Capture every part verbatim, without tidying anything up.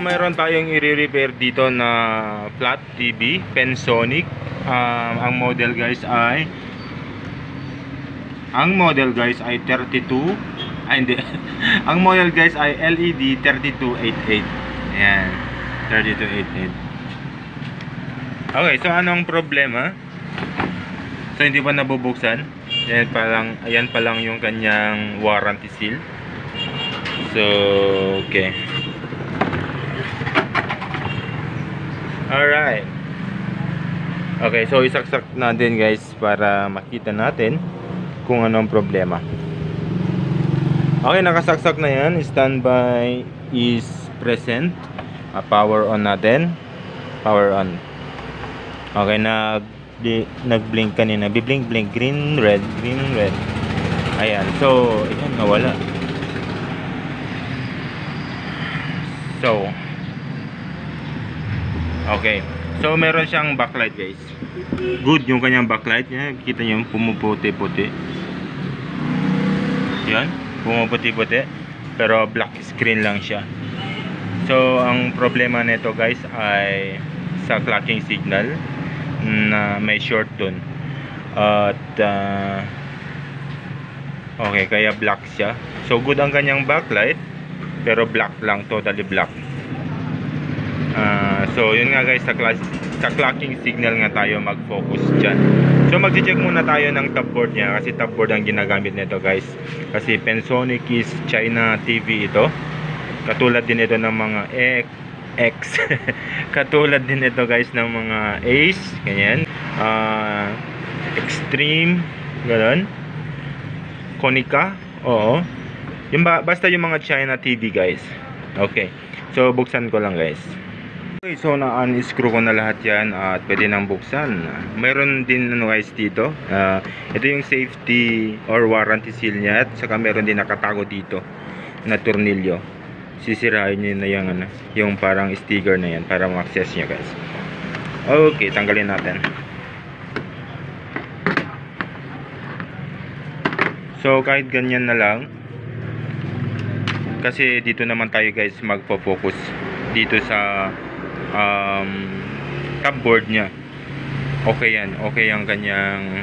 mayroon tayong i-repair dito na flat T V, Pensonic. Um, ang model guys ay Ang model guys ay thirty-two. Ay hindi. Ang model guys ay L E D thirty-two eighty-eight. Ayan, thirty-two eighty-eight. Okay, so anong problema? So hindi pa nabubuksan. Ayan pa lang, ayan pa lang yung kanyang warranty seal. So, okay. Alright. Okay, so isaksak natin guys para makita natin kung anong problema. Okay, nakasaksak na yan. Standby is present. uh, Power on natin. Power on. Okay, nag nag-blink kanina. Biblink, blink, green, red, green, red. Ayan, so ayan, nawala. So okay, so meron siyang backlight guys. Good yung kanyang backlight niya. Kita niyo pumuputi-puti. Yan, pumuputi-puti. Pero black screen lang siya. So ang problema nito guys ay sa clocking signal na may short dun. At uh, okay, kaya black siya. So good ang kanyang backlight, pero black lang, totally black. Uh, so yun nga guys, sa, class, sa clocking signal nga tayo mag-focus dyan. So mag-check muna tayo ng top board niya, kasi top board ang ginagamit nito guys. Kasi Pensonic is China T V ito. Katulad din ito ng mga X X katulad din ito guys ng mga Ace, ganyan, uh, Extreme, gano'n, Konica, oo. Yung ba, basta yung mga China T V guys. Okay, so buksan ko lang guys. Okay, so na-unscrew ko na lahat yan at pwede nang buksan. Meron din ano guys dito, uh, ito yung safety or warranty seal nya, at saka meron din nakatago dito na tornilyo. Sisirain nyo na yung, ano, yung parang sticker na yan para ma-access nyo guys. Okay, tanggalin natin. So kahit ganyan na lang, kasi dito naman tayo guys magpo-focus dito sa um, top board nya. Okay yan, okay ang kanyang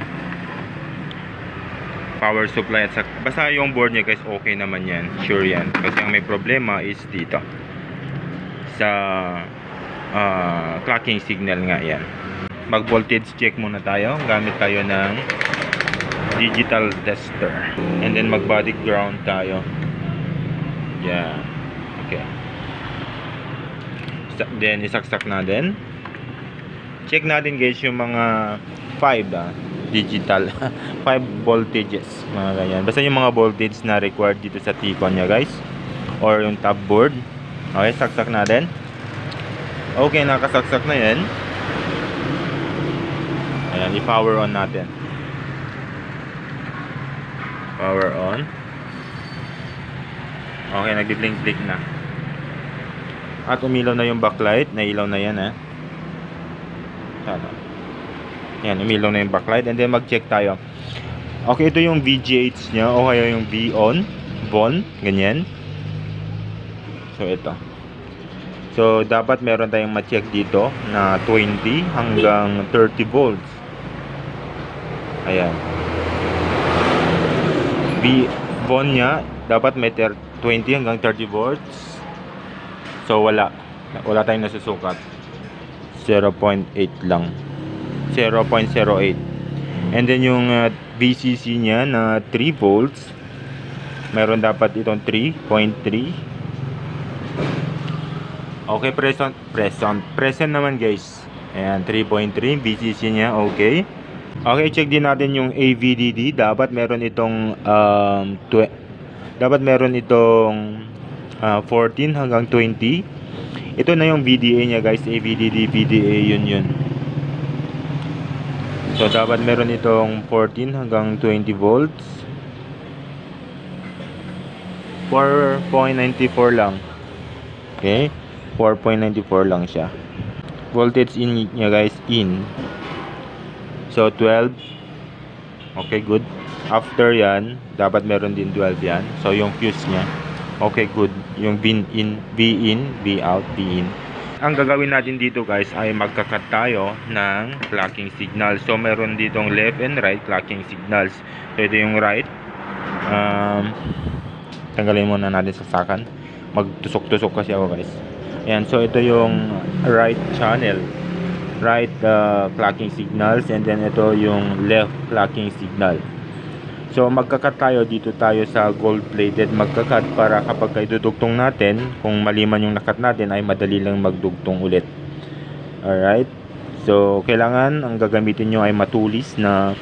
power supply at basta yung board niya guys, okay naman yan, sure yan. Kasi ang may problema is dito sa uh, clocking signal nga yan. Mag voltage check muna tayo, gamit tayo ng digital tester, and then mag body ground tayo. Yeah, okay. Then isaksak natin, check natin guys yung mga five ah digital five voltages, mga ganyan. Basta yung mga voltage na required dito sa T-con nya guys, or yung top board. Okay, saksak natin. Okay, nakasaksak na yan. Ayan, i-power on natin. Power on. Okay, nag-blink-blink na. At umilaw na yung backlight. Nailaw na yan eh. Sana. Yan, umilaw na yung backlight. And then mag-check tayo. Okay, ito yung V G H nya, o kaya yung V on, V O N, ganyan. So ito. So dapat meron tayong ma-check dito na twenty hanggang thirty volts. Ayan. V O N nya dapat may twenty hanggang thirty volts. So wala. Wala tayong nasusukat. zero point eight lang. zero point zero eight. And then yung uh, V C C nya na three volts, meron dapat itong three point three. Okay, present, present, present naman guys. Ayan, three point three V C C nya, okay. Okay, check din natin yung A V D D. Dapat meron itong um, dapat meron itong uh, fourteen hanggang twenty. Ito na yung V D A nya guys, A V D D, V D A, yun yun. So dapat meron itong fourteen hanggang twenty volts. four point nine four lang. Okay, four point nine four lang siya. Voltage in niya guys, in. So twelve. Okay, good. After yan, dapat meron din twelve yan. So yung fuse niya. Okay, good. Yung V in, V in, V out, V in. Ang gagawin natin dito guys ay magkakat tayo ng clocking signal. So meron ditong left and right clocking signals. So ito yung right. Um, tanggalin muna natin sa sakan. Magtusok-tusok kasi ako guys. Ayan, so ito yung right channel. Right uh, clocking signals, and then ito yung left clocking signal. So magkakat tayo, dito tayo sa gold plated magkakat para kapag idudugtong natin, kung mali man yung nakat natin ay madali lang magdugtong ulit. Alright, so kailangan ang gagamitin nyo ay matulis na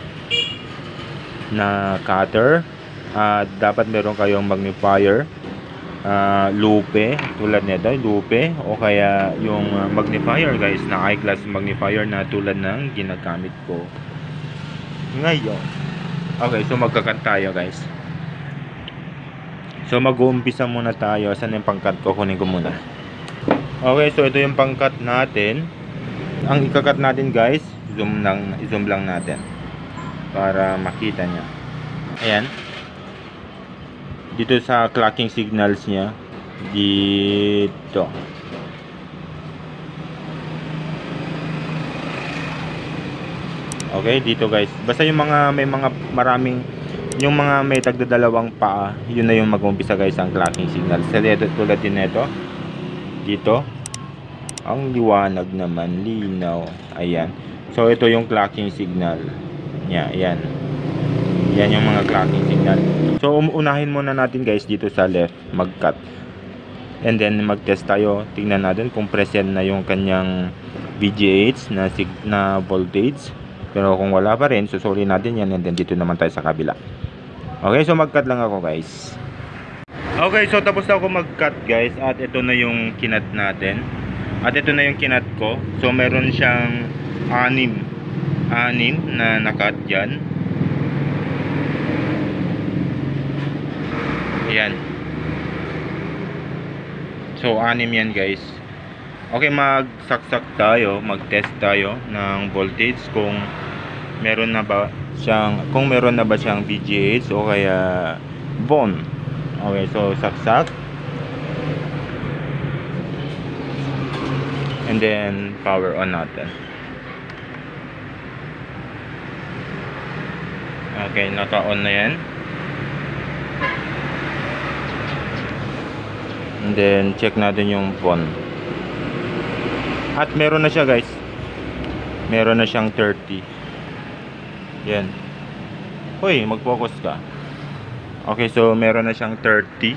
na cutter. uh, Dapat meron kayong magnifier, uh, lupe, tulad nito, lupe, o kaya yung uh, magnifier guys, na I-class magnifier na tulad ng ginagamit ko ngayon. Okay, so magkakat tayo guys. So mag-uumpisa muna tayo. Saan yung pangkat ko? Kunin ko muna. Okay, so ito yung pangkat natin. Ang ikakat natin guys, zoom lang, zoom lang natin para makita nya. Ayan. Dito sa clocking signals nya, dito. Okay, dito guys. Basta yung mga may mga maraming, yung mga may tagdadalawang paa, yun na yung mag-umpisa guys ang clocking signal. So dito, tulad din nito. Dito. Ang liwanag naman, linaw. Ayan. So ito yung clocking signal. Yeah, ayan. Yan yung mga clocking signal. So um, unahin muna natin guys dito sa left, mag-cut. And then mag-test tayo. Tingnan natin kung present na yung kanyang V G H na, na voltage. Pero kung wala pa rin, susuli natin yan, and then dito naman tayo sa kabila. Okay, so mag-cut lang ako guys. Okay, so tapos na ako mag-cut guys, at ito na yung kinat natin. At ito na yung kinat ko. So meron siyang anim anim na nakat dyan. Ayan. So anim yan guys. Okay, magsaksak tayo, mag-test tayo ng voltage kung meron na ba siyang kung meron na ba siyang V G H o kaya bone. Okay, so saksak. And then power on natin. Okay, naka-on na yan. And then check natin yung bone. At meron na siya guys. Meron na siyang thirty. Yan. Hoy, mag-focus ka. Okay, so meron na siyang thirty.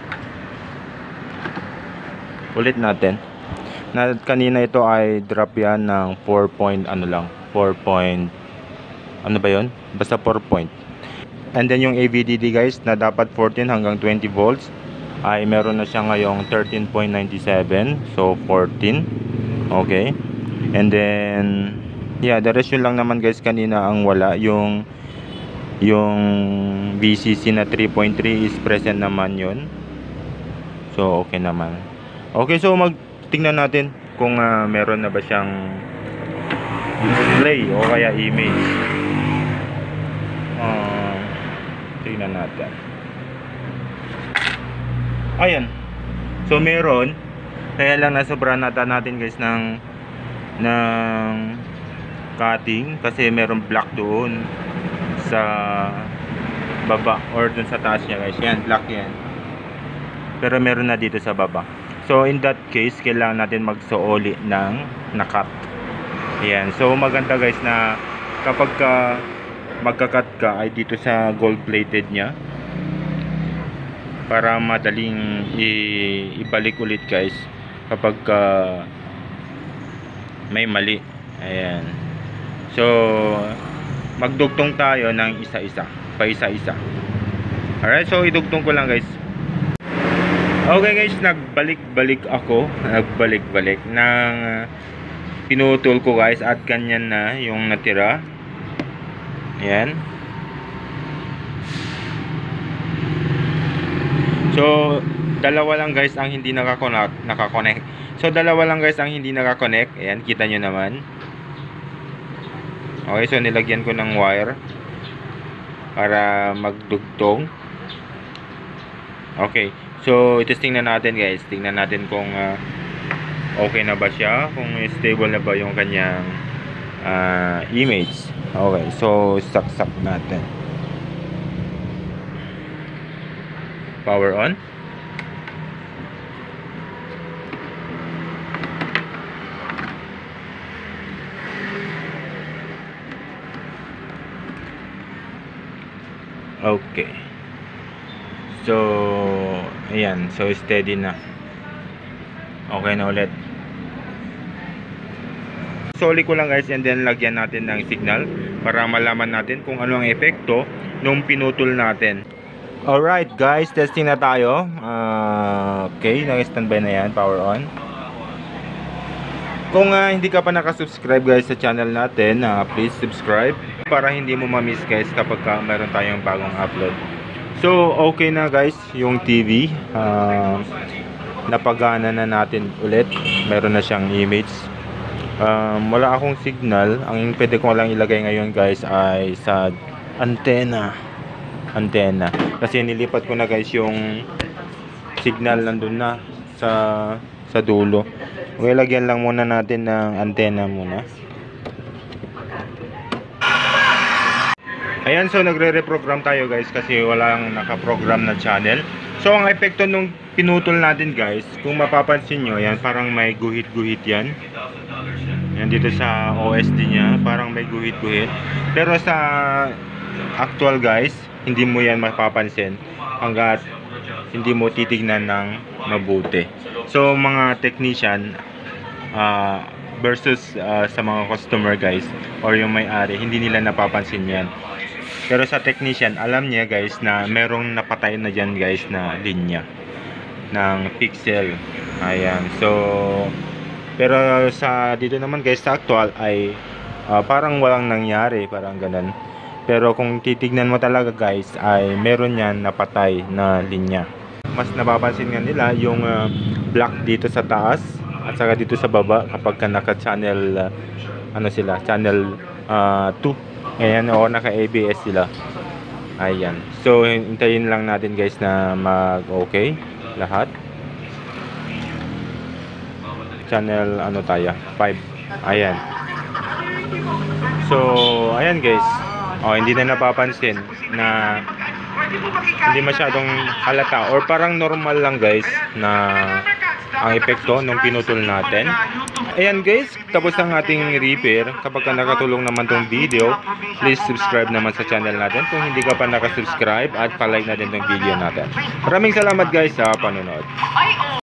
Ulit natin. Na kanina ito ay drop yan ng four point ano lang, four point ano ba yon? Basta four point. And then yung A V D D guys na dapat fourteen hanggang twenty volts ay meron na siya ngayong thirteen point nine seven. So fourteen. Okay, and then yeah, the rest yun lang naman guys. Kanina ang wala, yung yung V C C na three point three is present naman yun. So okay naman. Okay, so magtingnan natin kung uh, meron na ba siyang display o kaya image. uh, tingnan natin. Ayan, so meron. Kaya lang nasobrahan nata natin guys ng ng cutting kasi meron black doon sa baba or doon sa taas niya guys. Yan, black yan. Pero meron na dito sa baba. So in that case, kailangan natin magsuoli ng nakat. Yan. So maganda guys na kapag ka magkakat ka ay dito sa gold plated niya para madaling ibalik ulit guys kapag uh, may mali. Ayan. So magdugtong tayo ng isa-isa, pa isa-isa. Alright, so idugtong ko lang guys. Okay guys, nagbalik-balik ako, nagbalik-balik ng uh, pinutol ko guys, at ganyan na yung natira. Ayan. So dalawa lang guys ang hindi nakakonek, nakakonek. So dalawa lang guys ang hindi nakakonek. Ayan, kita nyo naman. Okay, so nilagyan ko ng wire para magdugtong. Okay. So, itesting na natin guys. Tingnan natin kung uh, okay na ba siya. Kung stable na ba yung kanyang uh, image. Okay. So, saksak natin. Power on. Okay. So, ayan. So, steady na. Okay na ulit. Soli ko lang guys, and then lagyan natin ng signal para malaman natin kung ano ang epekto nung pinutol natin. Alright guys, testing na tayo. Uh, okay, naka-standby na yan. Power on. Kung uh, hindi ka pa nakasubscribe guys sa channel natin, uh, please subscribe para hindi mo ma-miss guys kapag ka meron tayong bagong upload. So, okay na guys yung T V. Uh, napagana na natin ulit. Meron na siyang image. Um, wala akong signal. Ang pwede ko lang ilagay ngayon guys ay sa antenna. Antenna. Kasi nilipat ko na guys yung signal nandun na sa sa dulo. Okay, lagyan lang muna natin ng antenna muna. Ayan, so nagre-reprogram tayo guys kasi walang nakaprogram na channel. So ang epekto nung pinutol natin guys, kung mapapansin nyo, yan parang may guhit-guhit yan. Yan dito sa O S D nya, parang may guhit-guhit. Pero sa actual guys, hindi mo yan mapapansin hanggat hindi mo titignan ng mabuti. So mga technician uh, versus uh, sa mga customer guys or yung may-ari, hindi nila napapansin yan. Pero sa technician, alam niya guys na merong napatay na dyan guys na linya ng pixel. Ayan. So, pero sa dito naman guys sa actual ay uh, parang walang nangyari. Parang ganun. Pero kung titignan mo talaga guys ay meron yan napatay na linya. Mas napapansin nga nila yung uh, black dito sa taas at saka dito sa baba kapag ka naka channel uh, ano sila, channel uh, two. Ayan, o naka-A B S sila. Ayan. So, hintayin lang natin guys na mag-okay lahat. Channel, ano tayo? five. Ayan. So, ayan guys. O, hindi na napapansin na hindi masyadong halata. Or parang normal lang guys na ang epekto nung pinutol natin. Ayan guys, tapos ang ating repair. Kapag ka nakatulong naman tong video, please subscribe naman sa channel natin kung hindi ka pa nakasubscribe at palike na din tong video natin. Maraming salamat guys sa panonood.